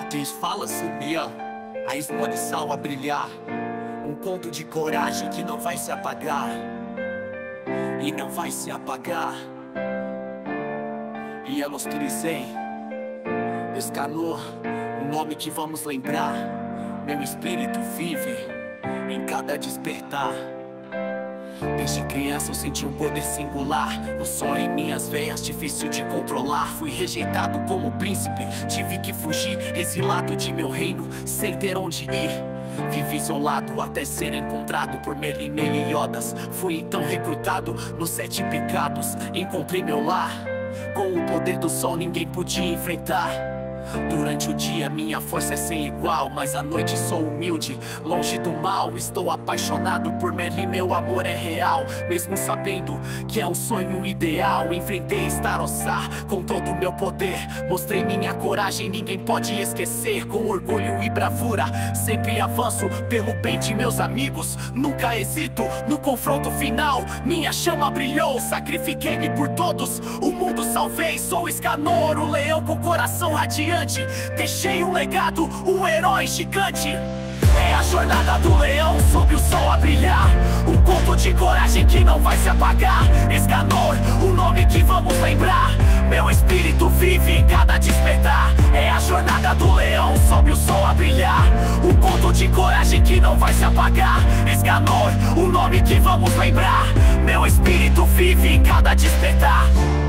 Diz, fala, subia, a exposição a brilhar. Um conto de coragem que não vai se apagar. E não vai se apagar. E eu los utilizei, Escanor, o nome que vamos lembrar. Meu espírito vive em cada despertar. Desde criança eu senti um poder singular. O sol em minhas veias, difícil de controlar. Fui rejeitado como príncipe, tive que fugir, exilado de meu reino, sem ter onde ir. Vivi isolado até ser encontrado por Merlin e Yodas. Fui então recrutado nos 7 pecados. Encontrei meu lar, com o poder do sol ninguém podia enfrentar. Durante o dia minha força é sem igual, mas à noite sou humilde, longe do mal. Estou apaixonado por Merlin, meu amor é real. Mesmo sabendo que é um sonho ideal, enfrentei Starossar com todo o meu poder. Mostrei minha coragem, ninguém pode esquecer. Com orgulho e bravura, sempre avanço pelo bem de meus amigos. Nunca hesito no confronto final, minha chama brilhou. Sacrifiquei-me por todos, o mundo salvei. Sou Escanor, o leão com coração radiante. Deixei um legado, um herói gigante. É a jornada do leão sob o sol a brilhar. Um conto de coragem que não vai se apagar. Escanor, o nome que vamos lembrar. Meu espírito vive em cada despertar. É a jornada do leão sob o sol a brilhar. Um conto de coragem que não vai se apagar. Escanor, o nome que vamos lembrar. Meu espírito vive em cada despertar.